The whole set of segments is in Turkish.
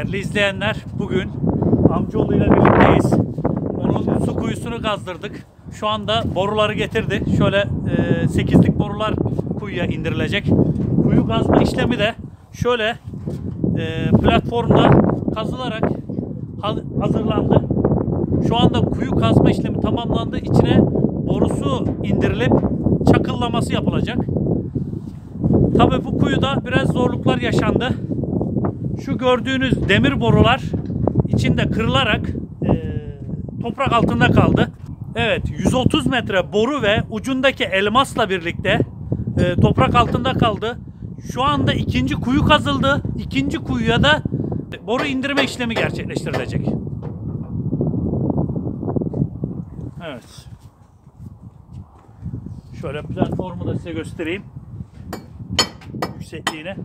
Değerli izleyenler, bugün amcaoğluyla birlikteyiz. Onun su kuyusunu kazdırdık. Şu anda boruları getirdi. Şöyle 8'lik borular kuyuya indirilecek. Kuyu kazma işlemi de şöyle platformda kazılarak hazırlandı. Şu anda kuyu kazma işlemi tamamlandı. İçine borusu indirilip çakıllaması yapılacak. Tabii bu kuyuda biraz zorluklar yaşandı. Şu gördüğünüz demir borular içinde kırılarak toprak altında kaldı. Evet, 130 metre boru ve ucundaki elmasla birlikte toprak altında kaldı. Şu anda ikinci kuyu kazıldı. İkinci kuyuya da boru indirme işlemi gerçekleştirilecek. Evet. Şöyle platformu da size göstereyim. Yüksekliğine.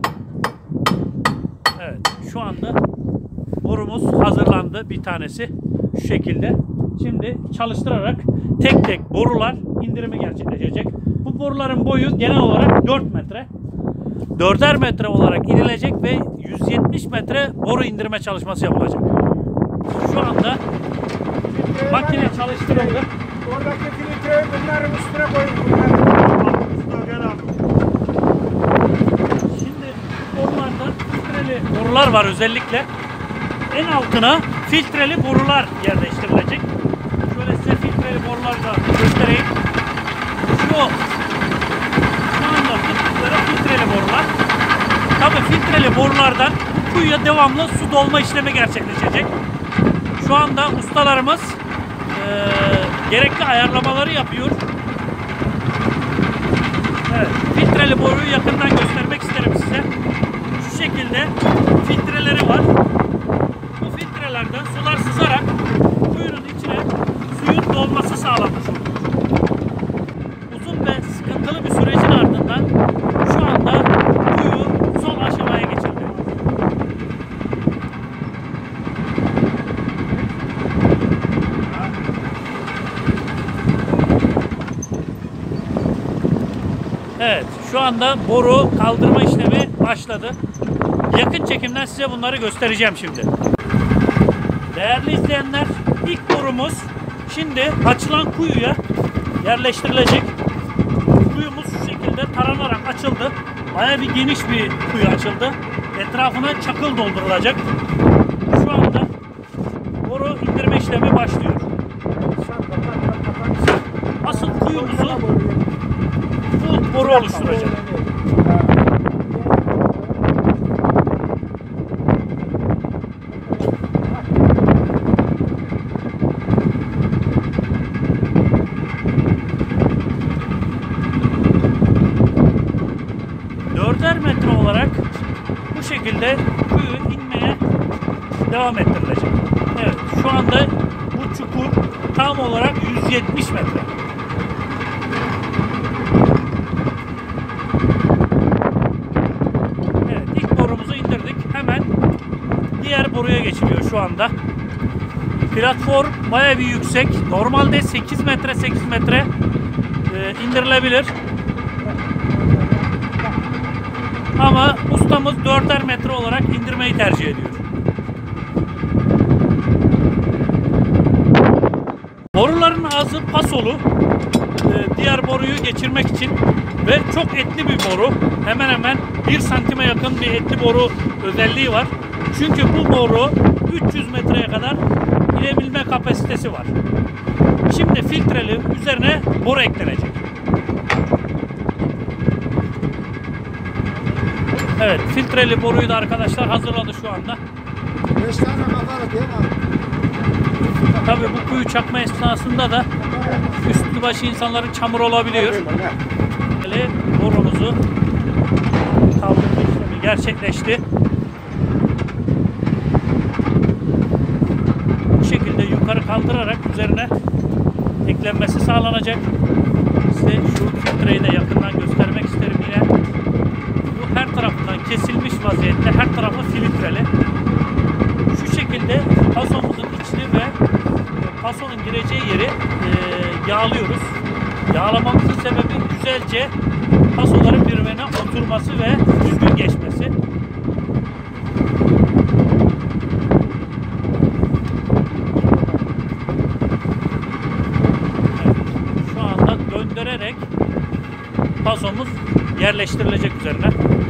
Evet, şu anda borumuz hazırlandı, bir tanesi şu şekilde. Şimdi çalıştırarak tek tek borular indirimi gerçekleşecek. Bu boruların boyu genel olarak 4 metre. 4'er metre olarak inilecek ve 170 metre boru indirme çalışması yapılacak. Şu anda makine çalıştırıldı. Oradaki filtreyi bunların üstüne koyun. Şimdi bu borularda filtreli borular var özellikle. En altına filtreli borular yerleştirilecek. Şöyle size filtreli boruları da göstereyim. Şu anda filtreli borular. Tabii filtreli borulardan kuyuya devamlı su dolma işlemi gerçekleşecek. Şu anda ustalarımız gerekli ayarlamaları yapıyor. Evet, filtreli boruyu yakından göstermek isterim size. Şu şekilde filtreleri var. Bu filtrelerden sular sızarak kuyunun içine suyun dolması sağlanmış olur. Uzun ve sıkıntılı bir sürecin ardından şu anda kuyu son aşamaya geçildi. Evet, şu anda boru kaldırma işlemi başladı. Yakın çekimden size bunları göstereceğim şimdi. Değerli izleyenler, ilk borumuz şimdi açılan kuyuya yerleştirilecek. Kuyumuz şu şekilde taranarak açıldı. Bayağı bir geniş bir kuyu açıldı. Etrafına çakıl doldurulacak. Şu anda boru indirme işlemi başlıyor. Asıl kuyumuzu bu boru oluşturacak. Metre olarak bu şekilde kuyu inmeye devam ettirilecek. Evet, şu anda bu çukur tam olarak 170 metre. Evet, ilk borumuzu indirdik. Hemen diğer boruya geçiliyor şu anda. Platform bayağı bir yüksek. Normalde 8 metre indirilebilir. Ama ustamız 4'er metre olarak indirmeyi tercih ediyor. Boruların ağzı pasolu. Diğer boruyu geçirmek için ve çok etli bir boru. Hemen hemen 1 santime yakın bir etli boru özelliği var. Çünkü bu boru 300 metreye kadar inebilme kapasitesi var. Şimdi filtreli üzerine boru eklenecek. Evet, filtreli boruyu da arkadaşlar hazırladı şu anda. 5 tane kafalı değil mi? Tabii bu kuyu çakma esnasında da üstü başı insanların çamur olabiliyor. Böyle borumuzu kaldırma işlemi gerçekleşti. Bu şekilde yukarı kaldırarak üzerine eklenmesi sağlanacak. Size şu filtreyi de yakından göstermek isterim yine. Bu her tarafından kesilmiş vaziyette, her tarafı filtreli. Şu şekilde pasomuzun içini ve pasonun gireceği yeri yağlıyoruz. Yağlamamızın sebebi güzelce pasoların birbirine oturması ve düzgün geçmesi. pasomuz yerleştirilecek üzerine.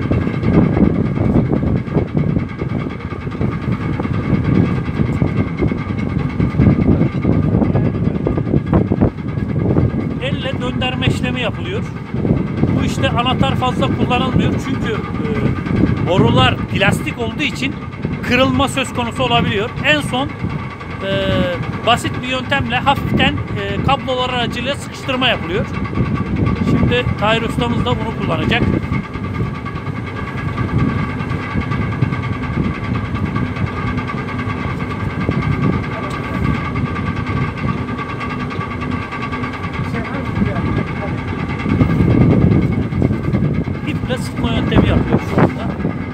Elle döndürme işlemi yapılıyor. Bu işte anahtar fazla kullanılmıyor çünkü borular plastik olduğu için kırılma söz konusu olabiliyor. En son basit bir yöntemle hafiften kablolar aracılığıyla sıkıştırma yapılıyor. Şimdi Tahir ustamız da bunu kullanacak. İple sıkma yöntemi yapıyor şu anda.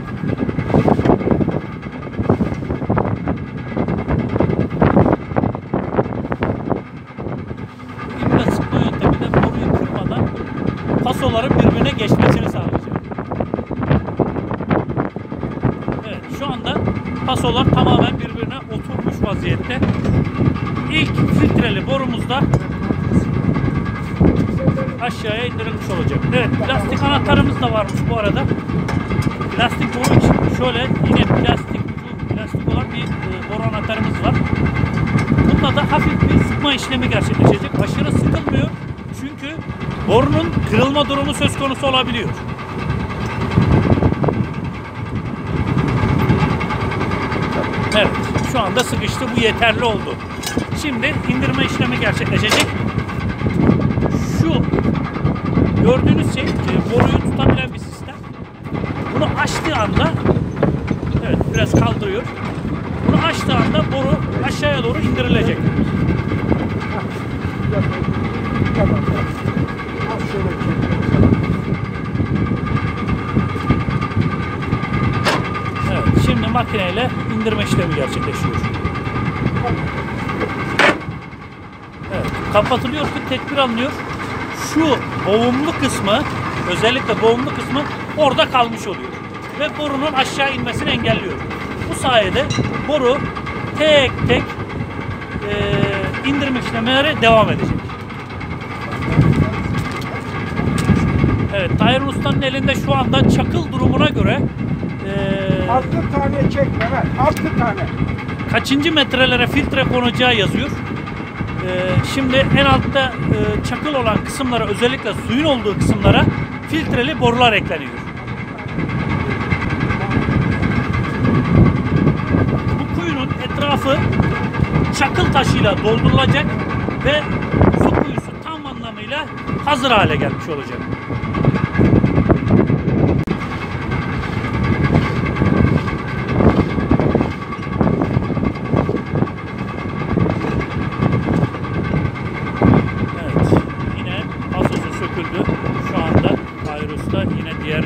İple sıkma yöntemi de boruyu kırmadan pasoların birbirine geçmesini sağlayacak. Evet, şu anda pasolar tamamen birbirine oturmuş vaziyette. İlk filtreli borumuzda aşağıya indirilmiş olacak. Evet, plastik anahtarımız da varmış bu arada. Plastik boru için şöyle yine plastik olan bir boru anahtarımız var. Bunda da hafif bir sıkma işlemi gerçekleşecek. Aşırı sıkılmıyor çünkü borunun kırılma durumu söz konusu olabiliyor. Evet, şu anda sıkıştı. Bu yeterli oldu. Şimdi indirme işlemi gerçekleşecek. Şu gördüğünüz şey boruyu tutabilen bir sistem. Bunu açtığı anda, evet biraz kaldırıyor. Bunu açtığı anda boru aşağıya doğru indirilecek. Evet, şimdi makineyle indirme işlemi gerçekleşiyor. Evet, kapatılıyor ki tedbir alınıyor. Şu boğumlu kısmı, özellikle boğumlu kısmı orada kalmış oluyor. Ve borunun aşağı inmesini engelliyor. Bu sayede boru tek tek indirme işlemleri devam edecek. Evet, Tahir Usta'nın elinde şu anda çakıl durumuna göre 6 tane çek Mehmet. 6 tane. kaçıncı metrelere filtre konacağı yazıyor. Şimdi en altta çakıl olan kısımlara, özellikle suyun olduğu kısımlara filtreli borular ekleniyor. Bu kuyunun etrafı çakıl taşıyla doldurulacak ve su kuyusu tam anlamıyla hazır hale gelmiş olacak. Şu anda Tahir Usta yine diğer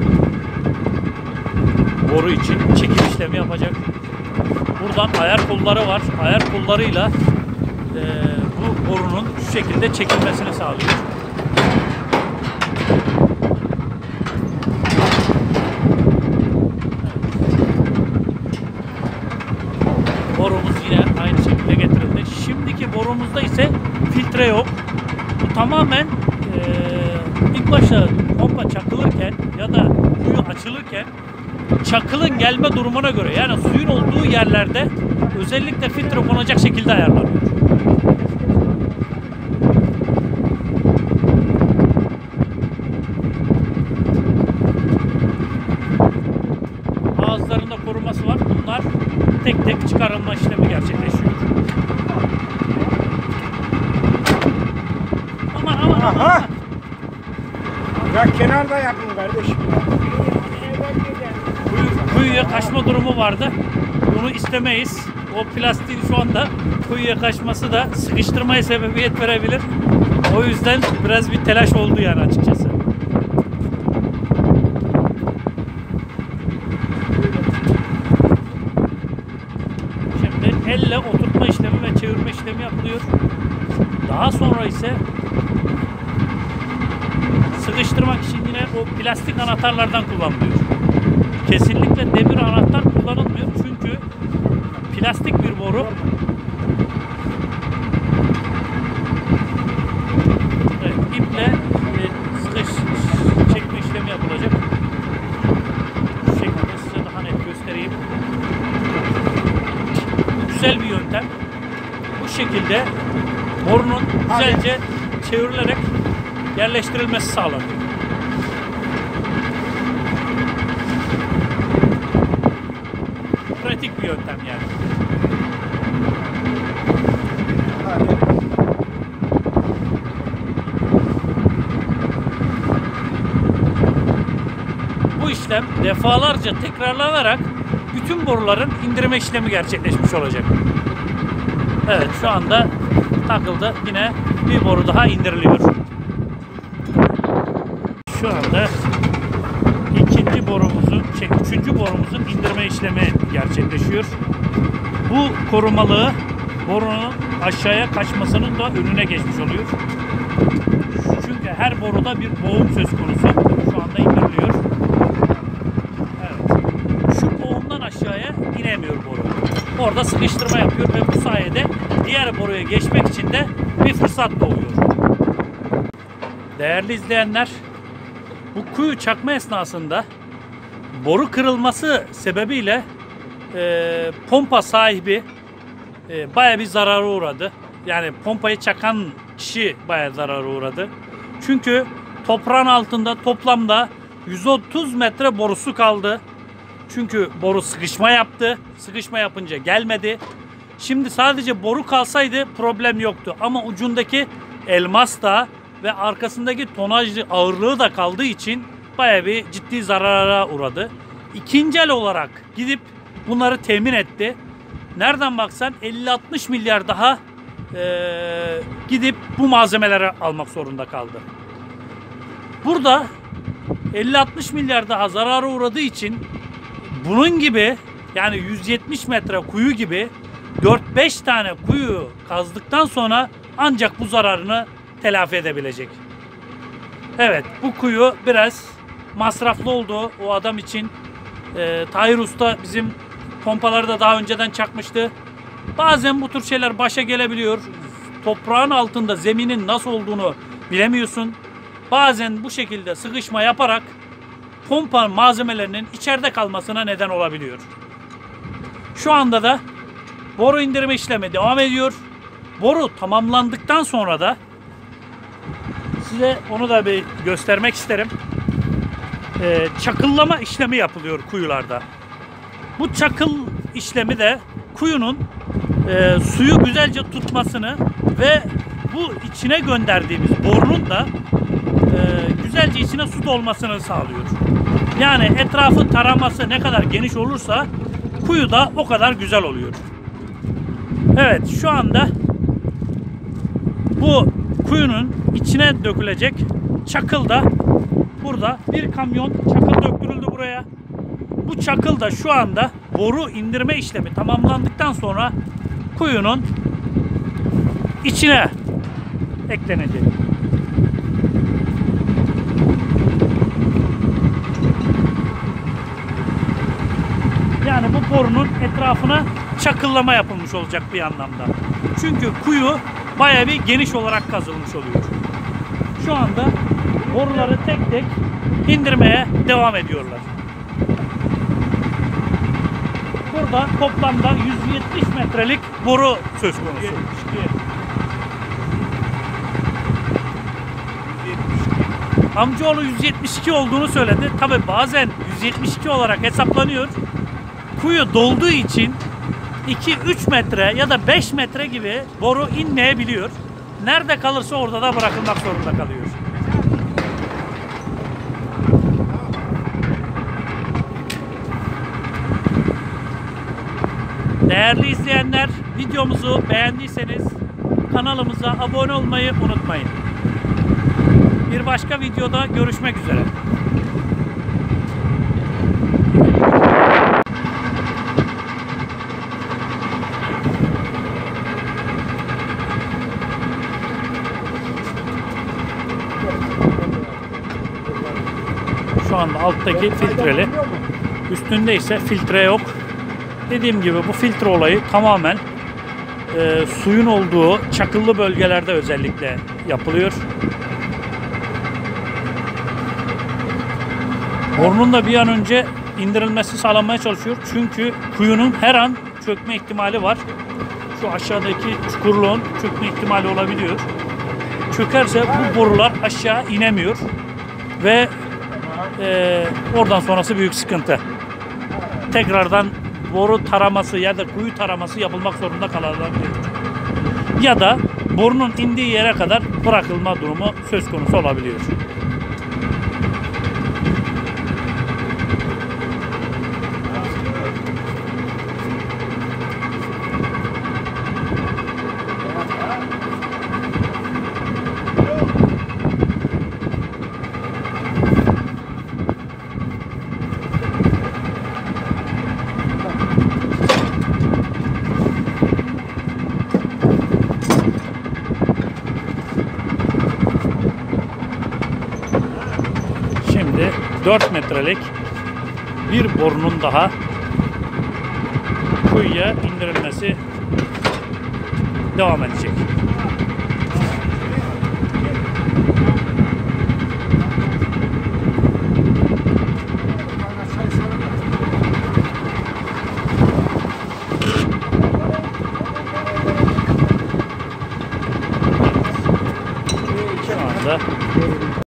boru için çekim işlemi yapacak. Buradan ayar kolları var. Ayar kollarıyla bu borunun şu şekilde çekilmesini sağlıyor. Borumuz yine aynı şekilde getirildi. Şimdiki borumuzda ise filtre yok. Bu tamamen ilk başta pompa çakılırken ya da kuyu açılırken çakılın gelme durumuna göre, yani suyun olduğu yerlerde özellikle filtre konacak şekilde ayarlanıyor. Ağızlarında koruması var. Bunlar tek tek çıkarılma işlemi gerçekleşiyor. Aha! Ya kenarda yapın kardeşim. Kuyuya kaçma durumu vardı. Bunu istemeyiz. O plastiğin şu anda kuyuya kaçması da sıkıştırmaya sebebiyet verebilir. O yüzden biraz bir telaş oldu yani açıkçası. Şimdi elle oturtma işlemi ve çevirme işlemi yapılıyor. Daha sonra ise sıkıştırmak için yine o plastik anahtarlardan kullanılıyor. Kesinlikle demir anahtar kullanılmıyor çünkü plastik bir boru. Evet, iple güzel bir yöntem. Bu şekilde borunun güzelce çevrilerek yerleştirilmesi sağlanıyor. Pratik bir yöntem yani. Hadi. Bu işlem defalarca tekrarlanarak bütün boruların indirme işlemi gerçekleşmiş olacak. Evet, şu anda takıldı. Yine bir boru daha indiriliyor. Şu anda üçüncü borumuzun indirme işlemi gerçekleşiyor. Bu korumalığı borunun aşağıya kaçmasının da önüne geçmiş oluyor. Çünkü her boruda bir boğum söz konusu. Şu anda indiriliyor. Evet. Şu boğumdan aşağıya inemiyor boru. Orada sıkıştırma yapıyor ve bu sayede diğer boruya geçmek için de bir fırsat doğuyor. Değerli izleyenler, bu kuyu çakma esnasında boru kırılması sebebiyle pompa sahibi bayağı bir zarara uğradı. Yani pompayı çakan kişi bayağı zarara uğradı. Çünkü toprağın altında toplamda 130 metre borusu kaldı. Çünkü boru sıkışma yaptı. Sıkışma yapınca gelmedi. Şimdi sadece boru kalsaydı problem yoktu. Ama ucundaki elmas da ve arkasındaki tonajlı ağırlığı da kaldığı için bayağı bir ciddi zarara uğradı. İkinci el olarak gidip bunları temin etti. Nereden baksan 50-60 milyar daha gidip bu malzemeleri almak zorunda kaldı. Burada 50-60 milyar daha zarara uğradığı için bunun gibi, yani 170 metre kuyu gibi 4-5 tane kuyu kazdıktan sonra ancak bu zararını telafi edebilecek. Evet, bu kuyu biraz masraflı oldu o adam için. Tahir Usta bizim pompaları da daha önceden çakmıştı. Bazen bu tür şeyler başa gelebiliyor. Toprağın altında zeminin nasıl olduğunu bilemiyorsun. Bazen bu şekilde sıkışma yaparak pompa malzemelerinin içeride kalmasına neden olabiliyor. Şu anda da boru indirme işlemi devam ediyor. Boru tamamlandıktan sonra da size onu da bir göstermek isterim. Çakıllama işlemi yapılıyor kuyularda. Bu çakıl işlemi de kuyunun suyu güzelce tutmasını ve bu içine gönderdiğimiz borunun da güzelce içine su dolmasını sağlıyor. Yani etrafın taraması ne kadar geniş olursa kuyu da o kadar güzel oluyor. Evet, şu anda bu kuyunun içine dökülecek çakıl da burada. Bir kamyon çakıl döktürüldü buraya. Bu çakıl da şu anda boru indirme işlemi tamamlandıktan sonra kuyunun içine eklenecek. Yani bu borunun etrafına çakıllama yapılmış olacak bir anlamda. Çünkü kuyu bayağı bir geniş olarak kazılmış oluyor. Şu anda boruları tek tek indirmeye devam ediyorlar. Burada toplamda 170 metrelik boru söz konusu. Amcaoğlu 172 olduğunu söyledi. Tabi bazen 172 olarak hesaplanıyor. Kuyu dolduğu için 2-3 metre ya da 5 metre gibi boru inmeyebiliyor. Nerede kalırsa orada da bırakılmak zorunda kalıyor. Değerli izleyenler, videomuzu beğendiyseniz kanalımıza abone olmayı unutmayın. Bir başka videoda görüşmek üzere. Şu anda alttaki filtreli, üstünde ise filtre yok. Dediğim gibi bu filtre olayı tamamen suyun olduğu çakıllı bölgelerde özellikle yapılıyor. Borunun da bir an önce indirilmesi sağlanmaya çalışıyor. Çünkü kuyunun her an çökme ihtimali var. Şu aşağıdaki çukurluğun çökme ihtimali olabiliyor. Çökerse bu borular aşağı inemiyor ve oradan sonrası büyük sıkıntı. Tekrardan boru taraması ya da kuyu taraması yapılmak zorunda kalabiliyor. Ya da borunun indiği yere kadar bırakılma durumu söz konusu olabiliyor. Şimdi 4 metrelik bir borunun daha kuyuya indirilmesi devam edecek.